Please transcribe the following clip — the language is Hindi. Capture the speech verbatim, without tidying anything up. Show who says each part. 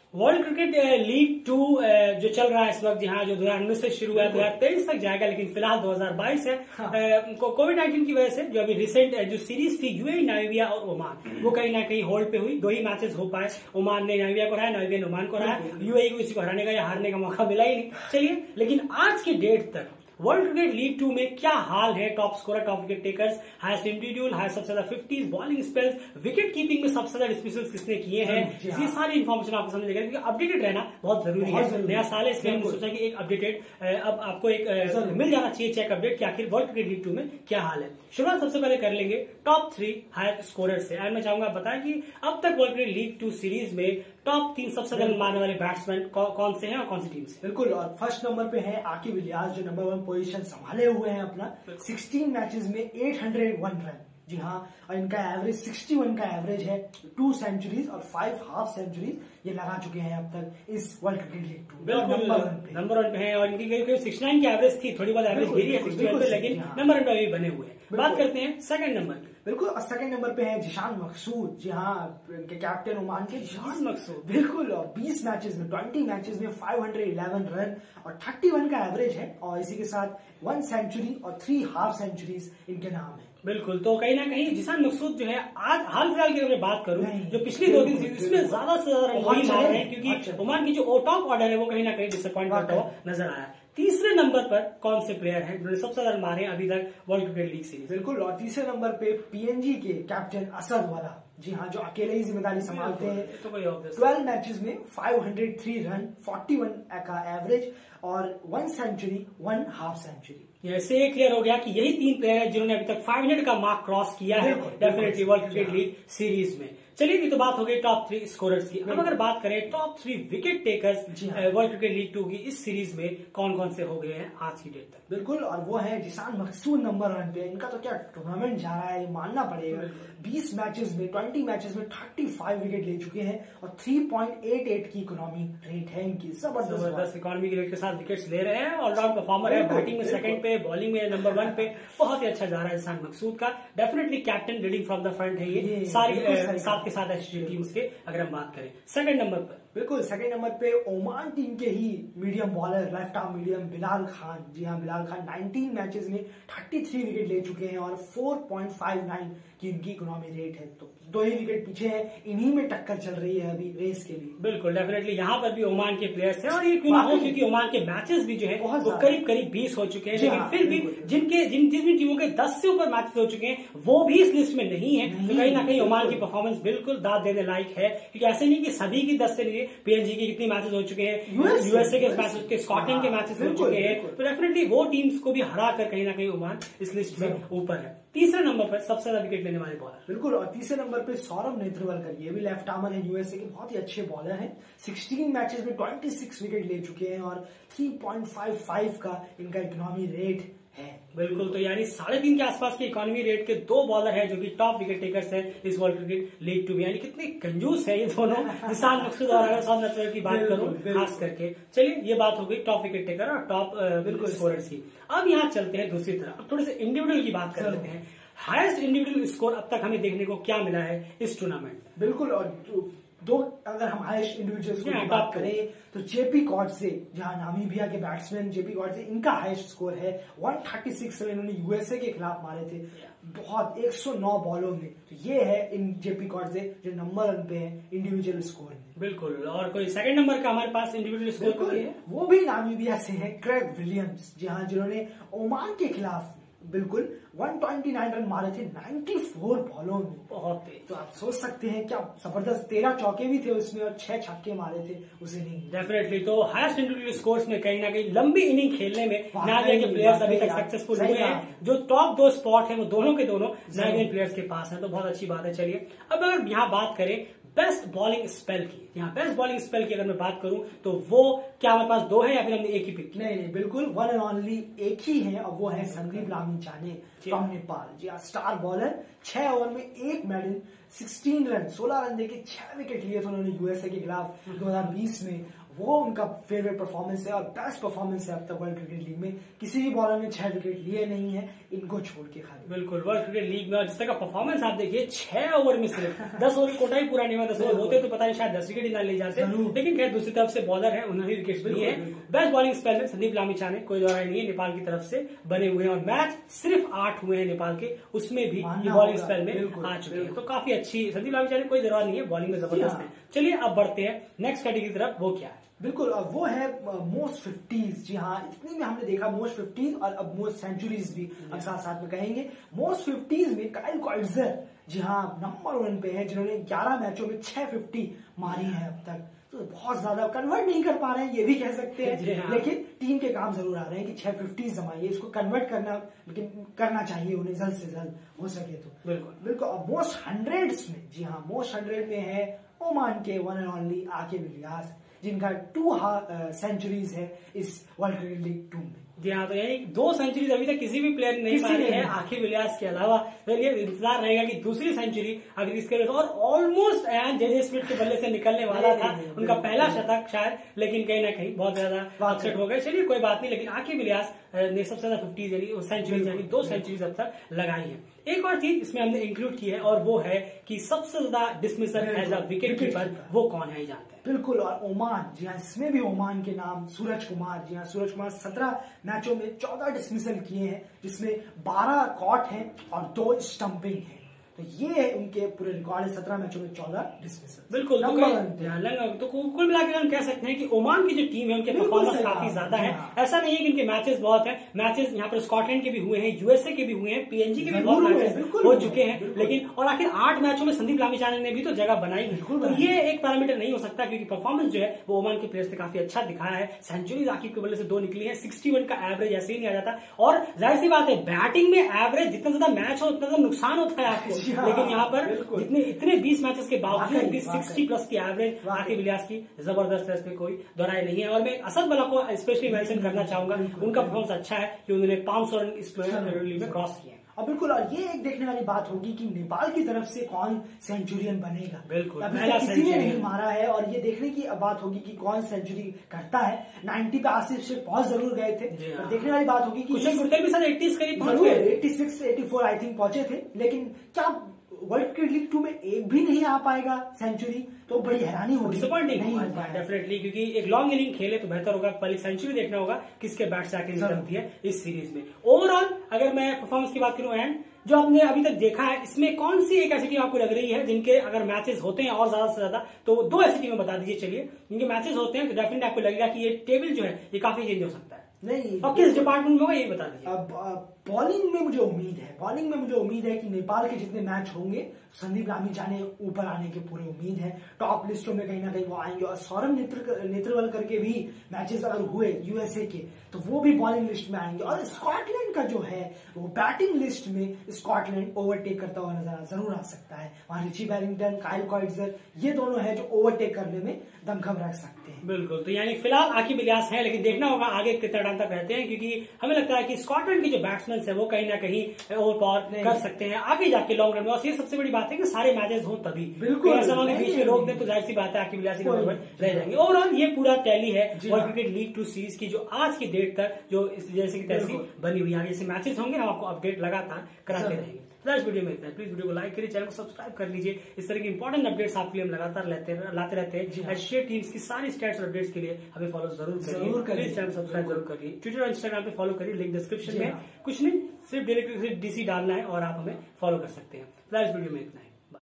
Speaker 1: वर्ल्ड क्रिकेट लीग टू जो चल रहा है इस वक्त, जहाँ जो दो हजार उन्नीस से शुरू हुआ है दो हजार तेईस तक जाएगा, लेकिन फिलहाल दो हजार बाईस है। हाँ। कोविड नाइन्टीन की वजह से जो अभी रिसेंट जो सीरीज थी यूएई, नामीबिया और ओमान, वो कहीं ना कहीं होल्ड पे हुई। दो ही मैचेस हो पाए, ओमान ने नामीबिया को हराया, नामीबिया ने ओमान को हराया। यूएई को किसी को हराने का या हारने का मौका मिला ही नहीं। चलिए, लेकिन आज की डेट तक वर्ल्ड क्रिकेट लीग टू में क्या हाल है? Top scorer, top wicket takers, highest individual, highest सबसे ज्यादा fifties, bowling spells, wicket keeping में सबसे ज्यादा डिस्मिसल्स किसने किए हैं, ये सारी इन्फॉर्मेशन आपको समझ लेगा, क्योंकि अपडेटेड रहना बहुत जरूरी है। नया साल है, इसलिए हमने सोचा कि एक अपडेटेड अब आपको एक मिल जाना चाहिए चेक अपडेट कि आखिर वर्ल्ड क्रिकेट लीग टू में क्या हाल है। शुरुआत सबसे पहले कर लेंगे टॉप थ्री हाईएस्ट स्कोरर से। एंड मैं चाहूंगा बताएं कि अब तक world cricket league two series में टॉप तीन सबसे ज्यादा मारने वाले बैट्समैन कौन से हैं और कौन सी टीम से?
Speaker 2: बिल्कुल, और फर्स्ट नंबर पे है आकिब इलियास, जो नंबर वन पोजीशन संभाले हुए हैं अपना। सोलह मैचेस में आठ सौ एक रन। जी हाँ, और इनका एवरेज इकसठ का एवरेज है। टू सेंचुरीज और फाइव हाफ सेंचुरीज ये लगा चुके हैं अब तक इस वर्ल्ड क्रिकेट लीग टू।
Speaker 1: बिल्कुल नंबर वन पे नंबर वन पे है, और इनकी उनतालीस की एवरेज थी, थोड़ी बहुत एवरेज गिरी है सिक्सटी वन पे, लेकिन नंबर वन पे अभी बने हुए हैं। बात करते हैं सेकंड नंबर की।
Speaker 2: बिल्कुल, और सेकंड नंबर पे है जिशान मकसूद। जी हाँ, इनके कैप्टन ओमान के
Speaker 1: जिशान मकसूद।
Speaker 2: बिल्कुल, और बीस मैचेस में बीस मैचेस में पाँच सौ ग्यारह रन और इकतीस का एवरेज है, और इसी के साथ वन सेंचुरी और थ्री हाफ सेंचुरीज इनके नाम है।
Speaker 1: बिल्कुल, तो कहीं ना कहीं जिशान मकसूद जो है आज हाल फिलहाल की अगर मैं बात करूं, जो पिछली दो दिन सीरीज इसमें ज्यादा से ज्यादा रन वही मार रहे हैं, क्योंकि ओमान की जो टॉप ऑर्डर है वो कहीं ना कहीं डिसअपॉइंट करता हुआ नजर आया। तीसरे नंबर पर कौन से प्लेयर हैं जिन्होंने सबसे ज्यादा मारे अभी तक वर्ल्ड क्रिकेट लीग सीरीज?
Speaker 2: बिल्कुल, और तीसरे नंबर पे पीएनजी के कैप्टन असद वाला। जी हाँ, जो अकेले ही जिम्मेदारी संभालते हैं।
Speaker 1: तो
Speaker 2: ट्वेल्व मैचेस में पाँच सौ तीन रन, इकतालीस का एवरेज और one century, one half century.
Speaker 1: ऐसे क्लियर हो गया कि यही तीन प्लेयर हैं जिन्होंने अभी तक पाँच सौ का मार्क क्रॉस किया है definitely world cricket league series में। चलिए, ये तो बात हो गई टॉप थ्री स्कोरर्स की। अब अगर बात करें top three wicket takers world cricket league two की इस सीरीज में कौन कौन से हो गए हैं आज की डेट तक?
Speaker 2: बिल्कुल, और वो है जिशान मकसूद नंबर वन पे। इनका तो क्या टूर्नामेंट जा रहा है, ये मानना पड़ेगा। बीस मैचेस में बीस मैचेस में पैंतीस विकेट ले चुके हैं और तीन पॉइंट आठ आठ की इकोनॉमी रेट है इनकी।
Speaker 1: जबरदस्त इकोनॉमी की रेट के साथ विकेट्स ले रहे हैं, ऑलराउंड परफॉर्मर है। बैटिंग में सेकंड पे, बॉलिंग में नंबर वन पे, बहुत ही अच्छा जा रहा है जिशान मकसूद का। Definitely captain leading from the front है ये सारी साथ के साथ एसजी टीम्स के। अगर हम बात करें सेकंड नंबर पर,
Speaker 2: बिल्कुल सेकंड नंबर पे ओमान टीम के ही medium bowler, left arm medium Bilal Khan. जी हाँ, बिलाल खान उन्नीस मैचेस में तैंतीस विकेट ले चुके हैं और चार पॉइंट पाँच नौ की इनकी इकोनॉमी रेट है। तो दो ही विकेट पीछे है, इन्हीं में टक्कर चल रही है अभी रेस के लिए।
Speaker 1: बिल्कुल, डेफिनेटली यहाँ पर भी ओमान के प्लेयर्स हैं, और ये क्यों ना हो, क्योंकि ओमान के मैचेस भी जो है वो करीब करीब बीस हो चुके हैं, लेकिन फिर भी जिनके जिन जिन भी टीमों के दस से ऊपर मैचेस हो चुके हैं वो भी इस लिस्ट में नहीं है। तो कहीं ना कहीं ओमान की परफॉर्मेंस बिल्कुल दाद देने लायक है, क्योंकि ऐसे नहीं कि सभी की दस से लिए पीएनजी के कितने मैचेस हो चुके हैं, यूएसए के मैचेस के, स्कॉटलैंड के मैचेस हो चुके हैं, तो डेफिनेटली वो टीम्स को भी हरा कर कहीं ना कहीं ओमान इस लिस्ट में ऊपर है। तीसरे नंबर पर सबसे ज्यादा विकेट लेने वाले बॉलर,
Speaker 2: बिल्कुल, और तीसरे नंबर पे सौरभ नेत्रवलकर। ये भी लेफ्ट आर्मर है, यूएसए के बहुत ही अच्छे बॉलर हैं। सोलह मैचेस में छब्बीस विकेट ले चुके हैं और तीन पॉइंट पाँच पाँच का इनका इकोनॉमी रेट है।
Speaker 1: बिल्कुल, तो यानी साढ़े तीन के आसपास के इकोनॉमी रेट के दो बॉलर हैं जो कि टॉप विकेट टेकर्स हैं इस वर्ल्ड क्रिकेट लीग टू में। यानी कितने कंजूस है ये दोनों, जिशान मकसूद और असद नेत्रवलकर की बात करूं खास करके। चलिए, ये बात हो गई टॉप विकेट टेकर और टॉप बिल्कुल स्कोरर्स की। अब यहाँ चलते हैं दूसरी तरफ, अब थोड़े से इंडिविजुअल की बात कर लेते हैं। हाईएस्ट इंडिविजुअल स्कोर अब तक हमें देखने को क्या मिला है इस टूर्नामेंट?
Speaker 2: बिल्कुल, और दो अगर हम हाईएस्ट इंडिविजुअल्स की बात करें तो जेपी कॉर्डसे, जहां नामीबिया के बैट्समैन जेपी कॉर्डसे, इनका हाईएस्ट स्कोर है एक सौ छत्तीस रन। इन्होंने यूएसए के खिलाफ मारे थे बहुत एक सौ नौ बॉलों में। तो ये है इन जेपी कॉर्डसे जो नंबर वन पे है इंडिविजुअल स्कोर में।
Speaker 1: बिल्कुल, और कोई सेकंड नंबर का हमारे पास इंडिविजुअल स्कोर है,
Speaker 2: वो भी नामीबिया से है, क्रेग विलियम्स। जहां जिन्होंने ओमान के खिलाफ बिल्कुल एक सौ उनतीस रन मारे थे चौरानवे बॉलों में। बहुत तेज, तो आप सोच सकते हैं क्या जबरदस्त, तेरह चौके भी थे उसमें और छह छक्के मारे थे उस इनिंग।
Speaker 1: डेफिनेटली, तो हाईएस्ट इंडिविजुअल स्कोर्स में कहीं ना कहीं लंबी इनिंग खेलने में नामीबिया के प्लेयर्स अभी तक सक्सेसफुल हुए हैं। जो टॉप दो स्पॉट है वो दोनों के दोनों नामीबियन प्लेयर्स के पास है, तो बहुत अच्छी बात है। चलिए, अब अगर यहाँ बात करें बेस्ट बॉलिंग स्पेल की, यहाँ बेस्ट बॉलिंग स्पेल की अगर मैं बात करूं तो वो क्या हमारे पास दो है या फिर हमने एक ही पिक?
Speaker 2: नहीं नहीं, बिल्कुल वन एंड ओनली एक ही है, और वो है संदीप लामिछाने फ्रॉम नेपाल। जी, स्टार बॉलर, छह ओवर में एक मेडल, सोलह रन सोलह रन देके छह विकेट लिए थे उन्होंने यूएसए के खिलाफ दो हजार बीस में। वो उनका फेवरेट परफॉर्मेंस है और बेस्ट परफॉर्मेंस है अब तक वर्ल्ड क्रिकेट लीग में। किसी भी बॉलर ने छह विकेट लिए नहीं है इनको छोड़ के खाली।
Speaker 1: बिल्कुल, वर्ल्ड क्रिकेट लीग में जिस तरह का परफॉर्मेंस आप देखिए, छह ओवर में सिर्फ दस ओवर कोटा ही पूरा नहीं हुआ, दस ओवर होते तो पता नहीं शायद दस विकेट विकेट ही ना ले जाते, लेकिन खैर दूसरी तरफ से बॉलर है, उन्होंने विकेट लिए है। बेस्ट बॉलिंग स्पेल में संदीप लामिछाने, कोई दौरान नहीं है, नेपाल की तरफ से बने हुए हैं और मैच सिर्फ आठ हुए हैं नेपाल के, उसमें भी ये बॉलिंग स्पेल में आ चुके हैं। तो काफी अच्छी संदीप लामिछाने, कोई दौरान नहीं है, बॉलिंग में जबरदस्त है। चलिए अब बढ़ते हैं नेक्स्ट कैटेगरी की तरफ, वो क्या है?
Speaker 2: बिल्कुल, अब वो है मोस्ट फिफ्टीज। जी हाँ, इतने में हमने देखा मोस्ट फिफ्टीज और अब मोस्ट सेंचुरीज भी हम साथ साथ में कहेंगे। मोस्ट फिफ्टीज में काइल कॉइट्जर जी हाँ नंबर वन पे है, जिन्होंने ग्यारह मैचों में छह फिफ्टी मारी है अब तक। तो बहुत ज्यादा कन्वर्ट नहीं कर पा रहे हैं, ये भी कह सकते हैं, हाँ। लेकिन टीम के काम जरूर आ रहे हैं कि छह फिफ्टीज जमाइए, इसको कन्वर्ट करना लेकिन करना चाहिए उन्हें जल्द से जल्द हो सके तो।
Speaker 1: बिल्कुल
Speaker 2: बिल्कुल। अब मोस्ट हंड्रेड्स में, जी हाँ मोस्ट हंड्रेड में है ओमान के one and only Aqib Ilyas, जिनका टू सेंचुरीज है इस वर्ल्ड क्रिकेट लीग टू में।
Speaker 1: जी हाँ, तो यानी दो सेंचुरीज अभी तक किसी भी प्लेयर ने नहीं मारी है आकिब इलियास के अलावा। तो ये इंतजार रहेगा कि दूसरी सेंचुरी अगर इसके लिए, और ऑलमोस्ट एन जेजे स्मिथ के बल्ले से निकलने वाला था उनका पहला शतक शायद, लेकिन कहीं ना कहीं बहुत ज्यादा अपसेट हो गए। चलिए कोई बात नहीं, लेकिन आकिब इलियास ने सबसे ज्यादा फिफ्टीज यानी सेंचुरीज यानी दो सेंचुरीज अब तक लगाई है। एक और चीज इसमें हमने इंक्लूड की है और वो है कि सबसे ज्यादा dismissal as a wicket keeper वो कौन है, जानते हैं?
Speaker 2: बिल्कुल, और ओमान, जी हाँ इसमें भी ओमान के नाम सूरज कुमार। जी हाँ, सूरज कुमार सत्रह मैचों में चौदह डिसमिसल किए हैं, जिसमें बारह कॉट हैं और दो स्टंपिंग है। तो ये उनके पूरे रिकॉर्ड है, सत्रह मैचों में चौदह डिसमिसल।
Speaker 1: बिल्कुल, तो कुल मिलाकर हम कह सकते हैं कि ओमान की जो टीम है उनके परफॉर्मेंस काफी ज्यादा है। ऐसा नहीं है कि इनके मैचेस बहुत है, मैचेस यहाँ पर स्कॉटलैंड के भी हुए हैं, यूएसए के भी हुए हैं, पीएनजी के भी बहुत मैचेस हो चुके हैं, लेकिन और आखिर आठ मैचों में संदीप लामिछाने ने भी तो जगह बनाई। तो ये एक पैरामीटर नहीं हो सकता, क्योंकि परफॉर्मेंस जो है वो ओमान के प्लेयर्स ने काफी अच्छा दिखाया है। सेंचुरीज आकिब के बल्ले से दो निकली है, सिक्सटी वन का एवरेज ऐसे ही नहीं आ जाता। और जाहिर सी बात है बैटिंग में एवरेज जितना ज्यादा मैच हो उतना ज्यादा नुकसान होता है आपको, लेकिन यहाँ पर जितने इतने बीस मैचेस के बावजूद उनकी सिक्सटी प्लस की एवरेज आकिब इलियास की जबरदस्त है, इसमें कोई दोहराई नहीं है। और मैं असद वाला को स्पेशली मेंशन करना चाहूंगा, उनका परफॉर्मेंस अच्छा है कि उन्होंने पांच सौ रन इस लीग में क्रॉस किए।
Speaker 2: और बिल्कुल, और ये एक देखने वाली बात होगी कि नेपाल की तरफ से कौन सेंचुरियन बनेगा।
Speaker 1: बिल्कुल,
Speaker 2: किसी ने नहीं मारा है, और ये देखने की बात होगी कि कौन सेंचुरी करता है। नाइन्टी पे आसिफ शेख पहुंच जरूर गए थे, तो देखने वाली बात होगी कि
Speaker 1: कुशल गुर्जर भी सर एटीज़ करीब
Speaker 2: पहुंच गए, eighty six eighty four I think पहुंचे थे, लेकिन क्या वर्ल्ड क्रिकेट लीग टू में एक भी नहीं आ पाएगा सेंचुरी, तो बड़ी हैरानी होगी।
Speaker 1: डिसअपॉइंटिंग नहीं होगा डेफिनेटली, क्योंकि एक लॉन्ग इनिंग खेले तो बेहतर होगा। पहले सेंचुरी देखना होगा किसके बैट से आके निकलती है इस सीरीज में। ओवरऑल अगर मैं परफॉर्मेंस की बात करूं एंड जो आपने अभी तक देखा है, इसमें कौन सी एक ऐसी टीम आपको लग रही है जिनके अगर मैचेस होते हैं और ज्यादा से ज्यादा, तो दो ऐसी टीमें बता दीजिए। चलिए, जिनके मैचेस होते हैं तो डेफिनेटली आपको लगेगा कि ये टेबल जो है ये काफी चेंज हो सकता है।
Speaker 2: नहीं,
Speaker 1: और किस डिपार्टमेंट में होगा ये बता दीजिए।
Speaker 2: अब बॉलिंग में मुझे उम्मीद है, बॉलिंग में मुझे उम्मीद है कि नेपाल के जितने मैच होंगे संदीप लामिछाने ऊपर आने की पूरी उम्मीद है। टॉप लिस्टों में कहीं ना कहीं वो आएंगे, और सौरभ नेत्रवलकर के भी मैचेस अगर हुए यूएसए के तो वो भी बॉलिंग लिस्ट में आएंगे। और स्कॉटलैंड का जो है वो बैटिंग लिस्ट में स्कॉटलैंड ओवरटेक करता हुआ नजर जरूर आ सकता है। वहां रिची बैरिंगटन, काइल कॉइट्जर, ये दोनों है जो ओवरटेक करने में दमखम रख सकते हैं।
Speaker 1: बिल्कुल, तो यानी फिलहाल आकिब इलियास है, लेकिन देखना होगा आगे कितना टाइम तक रहते हैं, क्योंकि हमें लगता है कि स्कॉटलैंड के जो बैट्समैन है वो कहीं ना कहीं ओवर पावर कर सकते हैं आगे जाके लॉन्ग रन में। और ये सबसे बड़ी बात है कि सारे मैचेस हो तभी,
Speaker 2: बिल्कुल
Speaker 1: ऐसा लोग बीच में रोक दें तो जाहिर सी बात है आकिब इलियास नंबर वन रह जाएंगे। ओवरऑल ये पूरा टैली है world cricket league two series की, जो आज की डेट तक जो जैसे की तैसी बनी हुई है। आगे से मैचेस होंगे, हम आपको अपडेट लगातार कराते रहेंगे। इस वीडियो में इतना है, प्लीज वीडियो को लाइक करिए, चैनल को सब्सक्राइब कर लीजिए। इस तरह की इंपॉर्टेंट अपडेट्स आपके लिए हम लगातार लाते लाते रहते हैं। एशिया टीम्स की सारी स्टैट्स और अपडेट्स के लिए हमें फॉलो जरूर करिए, प्लीज चैनल सब्सक्राइब जरूर करिए। ट्विटर और इंस्टाग्राम पे फॉलो करिए, लिंक डिस्क्रिप्शन में। कुछ नहीं, सिर्फ डेली डीसी डालना है और आप हमें फॉलो कर सकते हैं। इस वीडियो में इतना है।